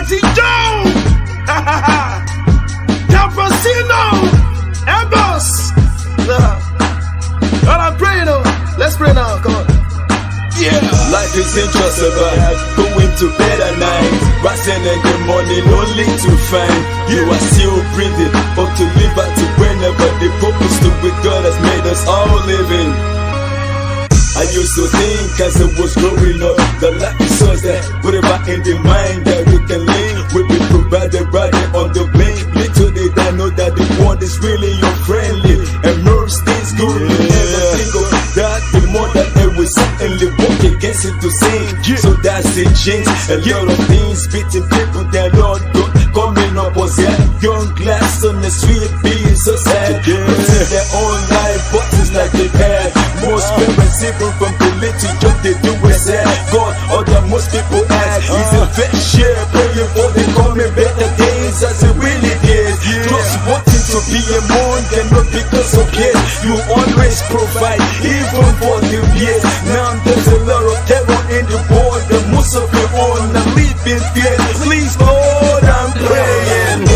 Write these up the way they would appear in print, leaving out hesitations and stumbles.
maxyjoe. Kapper, Sino, Lord, I'm praying, let's pray now, come on. Yeah. Life isn't just about going to bed at night, rising in the morning only to find you are still breathing, but to live out to whenever the purpose to which God has made us all living. I used to think as I was growing up that life is such that whatever in the mind that we can live will be provided right on the blink. Little did I know that the world is really unfriendly, and most things good we never think of that. The more that I will certainly walk against it to sing. So that's the change. A lot of things beating people that Lord God coming up was that young glass on the sweet being so sad. Losing their own life, but it's like they had. Most parents even from the little job they do is sad. God, all that most people ask is a fair share, praying for the coming better days as it really is. Just wanting to be among them, not because of kids. You always provide, even for the years. Now there's a lot of terror in the world, the most of it on the living fear. Please, Lord, I'm praying.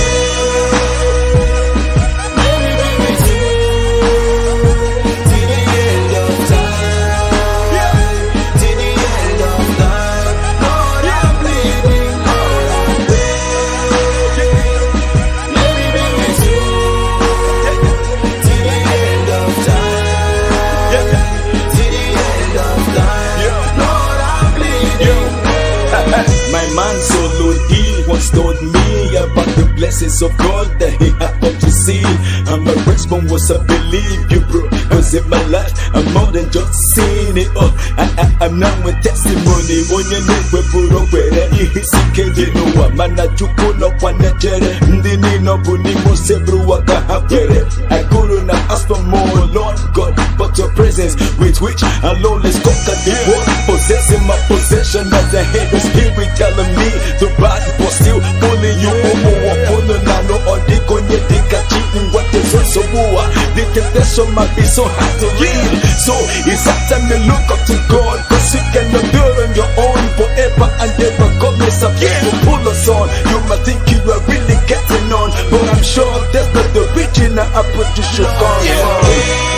My man so Lord, he once told me about the blessings of God that he had come to see. And my response was, I believe you, bro, cause in my life I'm more than just seeing it. I'm now a testimony. When you need we put up where it is, you know what man I took on up on the chair. Ndini no buni mo sebru waka hapere. I couldn't ask for more, Lord God, but your presence with which alone let's conquer the world. Possessing my possession as a head of spirit telling me the bad but still pulling you over. No or they gonna take a cheating what is so war. The temptation might be so hard to read. So it's that time to look up to God, cause you cannot do it on your own forever and ever. God makes up to pull us on. You might think you are really getting on, but I'm sure that's not the original approach you should go on.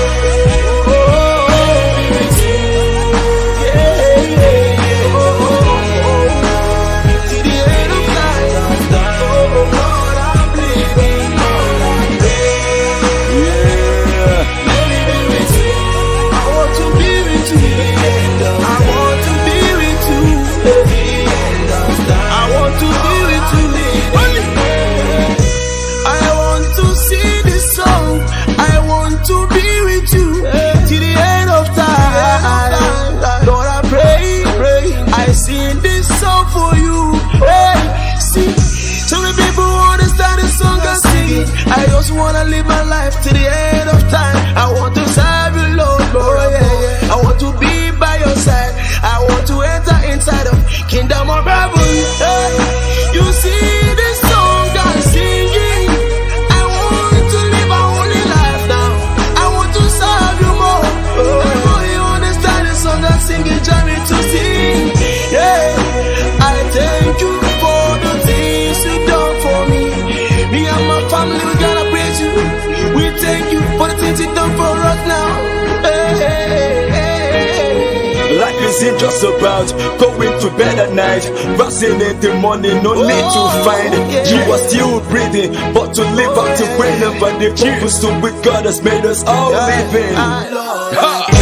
Sing this song for you. Hey, see, so many people understand the song I'm singing. I just wanna live my life to the end of time. I want to serve you, Lord, Lord, yeah. I want to be by your side. I want to enter inside of kingdom of heaven. Hey, you see this song I'm singing. I want to live my holy life now. I want to serve you more. The more you understand the song I'm singing, join me to sing. Yeah, I thank you for the things you done for me. Me and my family, we gotta praise you. We thank you for the things you done for us now. Hey, hey, hey. Life isn't just about going to bed at night, rising in the morning, no need to find. You are still breathing, but to live out to whenever the purpose to which God has made us all living.